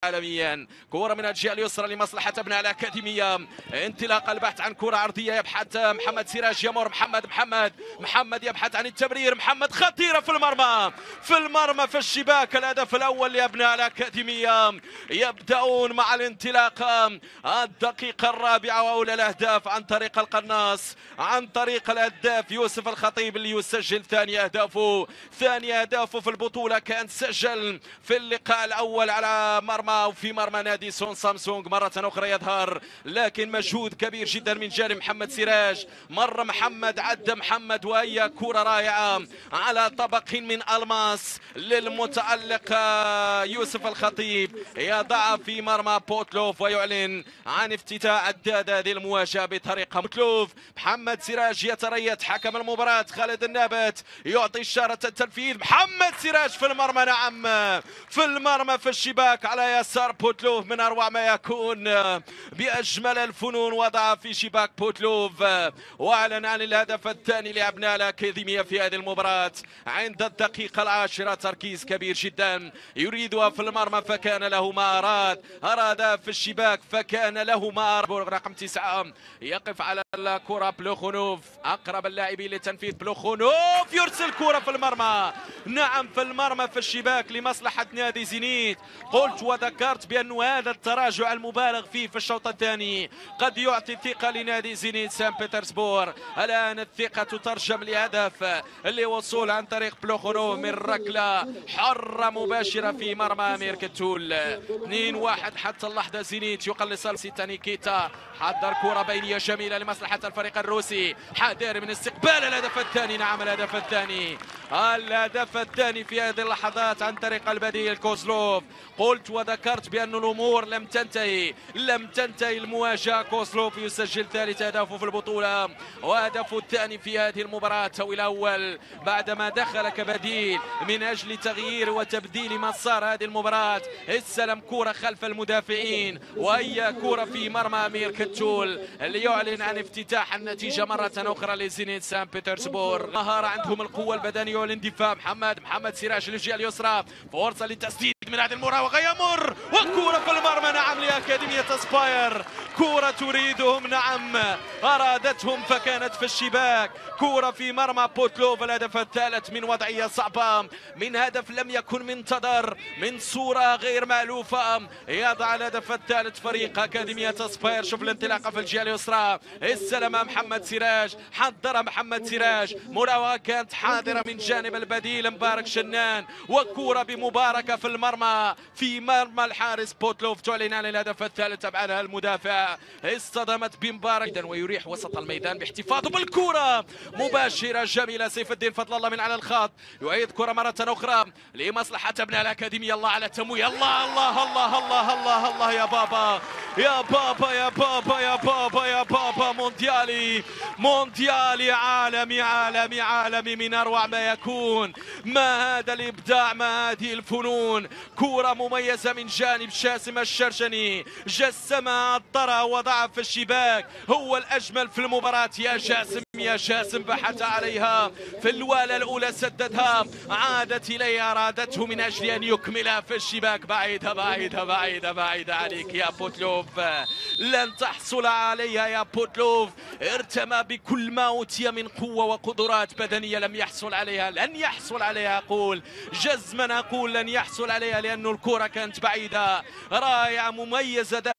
عالميا. كرة من الجهة اليسرى لمصلحة ابناء الأكاديمية، انطلاق البحث عن كرة عرضية، يبحث محمد سراج، يمر محمد يبحث عن التمرير، محمد خطيرة في المرمى في الشباك. الهدف الأول لأبناء الأكاديمية، يبدأون مع الانطلاق الدقيقة الرابعة، وأولى الأهداف عن طريق القناص، عن طريق الهداف يوسف الخطيب اللي يسجل ثاني أهدافه في البطولة. كان سجل في اللقاء الأول على مرمى وفي مرمى نادي سون سامسونج، مرة أخرى يظهر، لكن مجهود كبير جدا من جانب محمد سراج. مر محمد، عد محمد، وهي كرة رائعة على طبق من ألماس للمتألق يوسف الخطيب، يضع في مرمى بوتلوف ويعلن عن افتتاح عداد هذه المواجهة بطريقة بوتلوف. محمد سراج يتريث، حكم المباراة خالد النابت يعطي إشارة التنفيذ. محمد سراج في المرمى، نعم في المرمى في الشباك على يسار بوتلوف، من أروع ما يكون، بأجمل الفنون وضع في شباك بوتلوف، واعلن عن الهدف الثاني لأبناء الأكاديمية في هذه المباراة عند الدقيقة العاشرة. تركيز كبير جدا، يريدها في المرمى فكان له ما أراد في الشباك فكان له ما أراد. رقم 9 يقف على الكرة، بلوخونوف أقرب اللاعبين لتنفيذ، بلوخونوف يرسل كرة في المرمى، نعم في المرمى في الشباك لمصلحة نادي زينيت. قلت وذكرت بأن هذا التراجع المبالغ فيه في الشوط الثاني قد يعطي ثقة لنادي زينيت سان بطرسبور. الآن الثقة تترجم لهدف لوصول عن طريق بلوخونوف من ركلة حرة مباشرة في مرمى أمير كتول. 2-1 حتى اللحظة. زينيت يقلص سيتاني كيتا، حضر كرة بينية جميلة لمصلحة الفريق الروسي، حذر من استقبال الهدف الثاني، نعم الهدف الثاني في هذه اللحظات عن طريق البديل كوزلوف. قلت وذكرت بأن الأمور لم تنتهي المواجهة. كوزلوف يسجل ثالث هدفه في البطولة وهدفه الثاني في هذه المباراة، أو الأول بعدما دخل كبديل من أجل تغيير وتبديل مسار هذه المباراة. استلم كرة خلف المدافعين، وهي كرة في مرمى أمير كتول اللي يعلن عن افتتاح النتيجة مرة أخرى لزينيت سان بطرسبور. مهارة عندهم، القوة البدنية والاندفاع. محمد سراج للجهة اليسرى، فرصة للتسديد من هذه المراوغة، يمر وكرة في المرمى، نعم لأكاديمية سباير. كرة تريدهم، نعم أرادتهم فكانت في الشباك. كرة في مرمى بوتلوف، الهدف الثالث من وضعية صعبة، من هدف لم يكن منتظر، من صورة غير مألوفة. يضع الهدف الثالث فريق أكاديمية سباير. شوف الانطلاقة في الجهة اليسرى، استلم محمد سراج، حضر محمد سراج، مراوغة كانت حاضرة من جانب البديل مبارك شنان، وكرة بمباركة في مرمى الحارس بوتلوف. تعلن عن الهدف الثالث، أبعدها المدافع، اصطدمت بمبارك ويريح وسط الميدان باحتفاظه بالكرة مباشرة جميلة. سيف الدين فضل الله من على الخط يعيد كرة مرة أخرى لمصلحة ابناء الأكاديمية. الله على التمويه، الله الله الله الله الله الله، يا بابا يا بابا يا بابا يا بابا يا بابا، مونديالي عالمي من أروع ما يكون. ما هذا الإبداع، ما هذه الفنون. كرة مميزة من جانب جاسم الشرجني، جسمها عطرها وضعها في الشباك، هو الأجمل في المباراة. يا جاسم بحث عليها في الوالة الأولى، سددها، عادت إليه، أرادته من أجل أن يكملها في الشباك. بعيدة عليك يا بوتلوف، لن تحصل عليها يا بوتلوف. ارتمى بكل ما أوتي من قوة وقدرات بدنية، لن يحصل عليها أقول جزما، أقول لن يحصل عليها، لأن الكرة كانت بعيدة. رائعة مميزة.